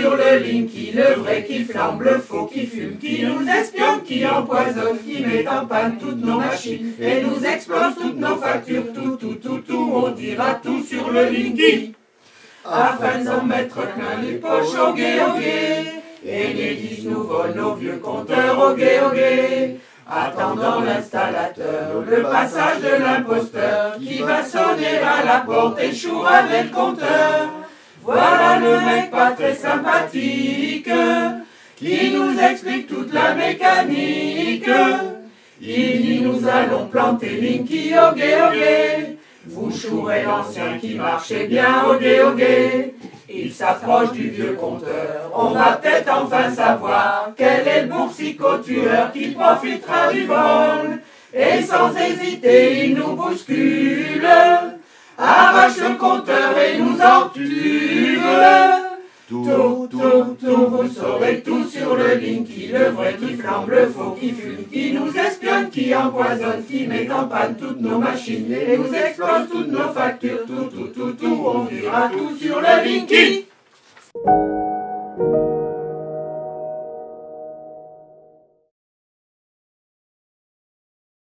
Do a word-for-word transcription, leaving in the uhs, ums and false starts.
sur le Linky, le vrai qui flambe, le faux qui fume, qui nous espionne, qui empoisonne, qui met en panne toutes nos machines et nous explose toutes nos factures, tout, tout, tout, tout, on dira tout sur le Linky. Afin d'en mettre plein les poches au gué, au gué, et les dix nous volent nos vieux compteurs au gué, au gué. Attendant l'installateur, le passage de l'imposteur qui va sonner à la porte et chour avec le compteur. Voilà le mec pas très sympathique qui nous explique toute la mécanique. Il dit nous allons planter Linky au gué, au gué. Vous chourez l'ancien qui marchait bien au gué, au gué. Il s'approche du vieux compteur, on va peut-être enfin savoir quel est le boursicotueur qui profitera du vol. Et sans hésiter, il nous bouscule, arrache le compteur et nous entube. Tout, tout, tout, vous saurez tout sur le Linky, le vrai qui flambe, le faux qui fume, qui nous espionne, qui empoisonne, qui met en panne toutes nos machines et nous explose toutes nos factures, tout, tout, tout, tout, on dira tout sur le Linky.